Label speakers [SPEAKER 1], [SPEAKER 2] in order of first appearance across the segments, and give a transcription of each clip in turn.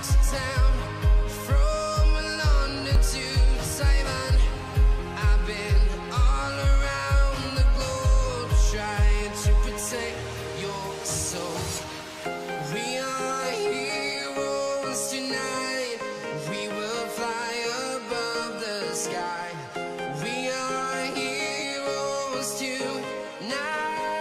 [SPEAKER 1] to town, from London to Taiwan. I've been all around the globe trying to protect your soul. We are heroes tonight. We will fly above the sky. We are heroes tonight.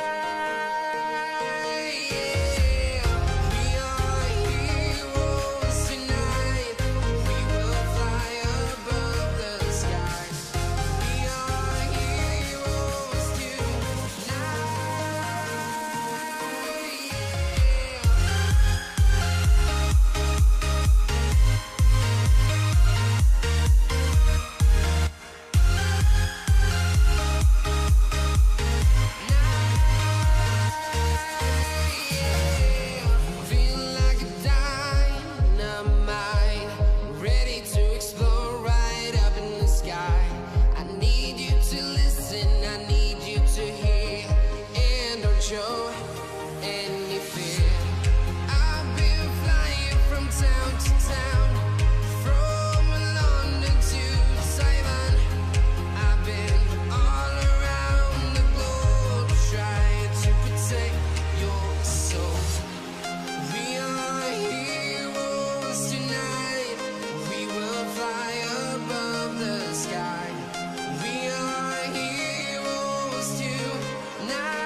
[SPEAKER 1] Any fear. I've been flying from town to town, from London to Taiwan. I've been all around the globe trying to protect your soul. We are heroes tonight. We will fly above the sky. We are heroes tonight.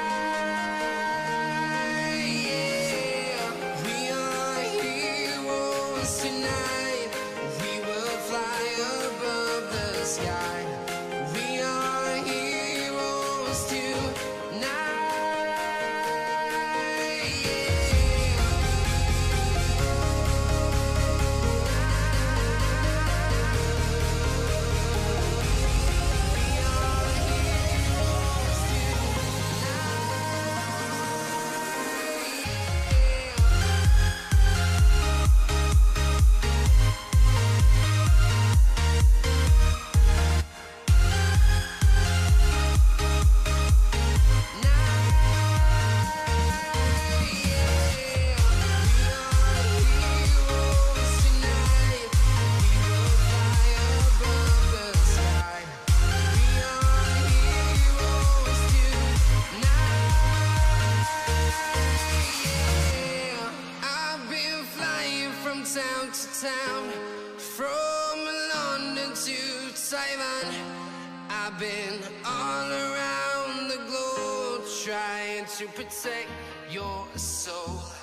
[SPEAKER 1] Tonight, we will fly above the sky. We are heroes tonight. Town to town, from London to Taiwan. I've been all around the globe trying to protect your soul.